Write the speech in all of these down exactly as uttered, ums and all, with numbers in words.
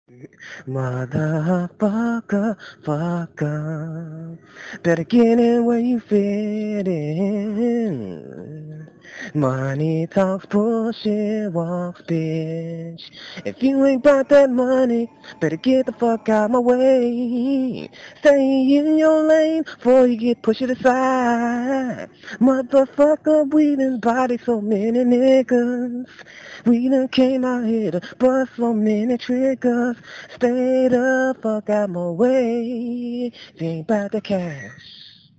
Motherfucker, fucker, better get in where you fit in. Money talks, bullshit walks, bitch. If you ain't got that money, better get the fuck out my way. Stay in your lane before you get pushed aside. Motherfucker, we done body so many niggas. We done came out here to bust so many triggers. Stay the fuck out my way. If you ain't about the cash.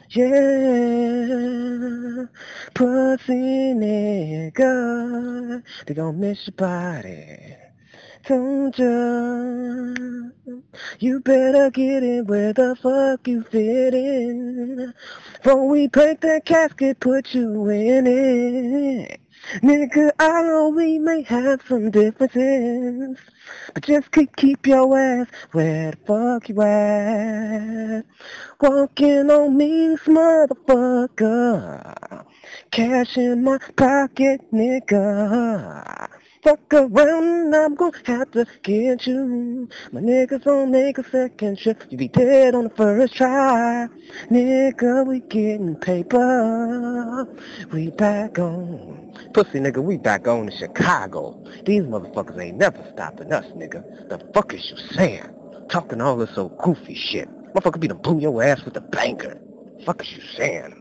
Yeah, pussy nigga, they gon' miss your body. Don't you? You better get in where the fuck you fit in. Before we break that casket, put you in it. Nigga, I know we may have some differences, but just keep, keep your ass where the fuck you at. Walking on me, motherfucker. Cash in my pocket, nigga. Fuck around and I'm gonna have to get you. My niggas don't make a second trip. You be dead on the first try. Nigga, we getting paper. We back on. Pussy nigga, we back on in Chicago. These motherfuckers ain't never stopping us, nigga. The fuck is you saying? Talking all this old goofy shit. Motherfucker be done blew your ass with a banger. Fuck is you saying?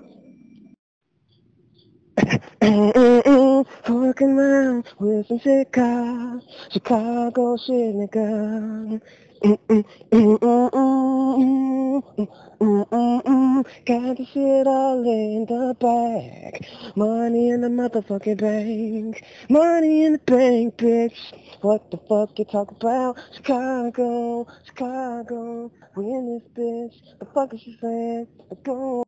Mm-mm-mm, fucking around with some Chicago, Chicago shit, nigga. Mm-mm-mm-mm-mm-mm-mm-mm. Got the shit all in the bag. Money in the motherfucking bank. Money in the bank, bitch. What the fuck you talk about? Chicago, Chicago. We in this bitch. The fuck is you saying? Go